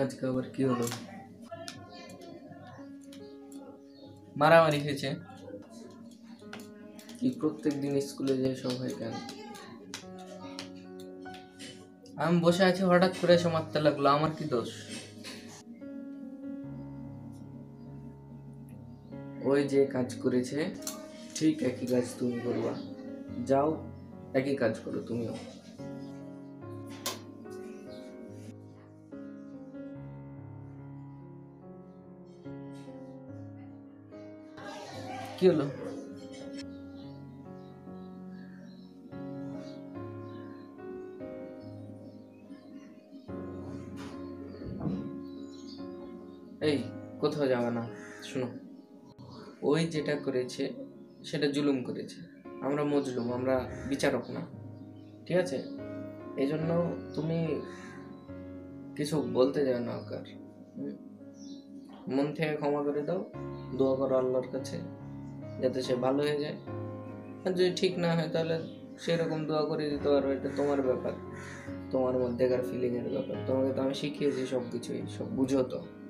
আজকে আবার কি হলো? মারামারি হয়েছে? কি প্রত্যেক দিন স্কুলে যাই সব হয় কেন? আমি বসে আছি, হঠাৎ করে এসে মারতে লাগলো, আমার কি দোষ? ওই যে কাজ করেছে ঠিক একই কাজ তুমি করবা, যাও একই কাজ করো তুমিও। কি হলো? এই কোথাও যাবে না, শোনো, ওই যেটা করেছে সেটা জুলুম করেছে, আমরা মজলুম, আমরা বিচারক না, ঠিক আছে? এই জন্য তুমি কিছু বলতে যাও না ওকে। মন থেকে ক্ষমা করে দাও, দোয়া করো আল্লাহর কাছে যাতে সে ভালো হয়ে যায়। আর যদি ঠিক না হয় তাহলে সেরকম দোয়া করে দিতে পারো, এটা তোমার ব্যাপার, তোমার মধ্যেকার ফিলিংয়ের ব্যাপার। তোমাকে তো আমি শিখিয়েছি সব কিছুই, সব বুঝো তো।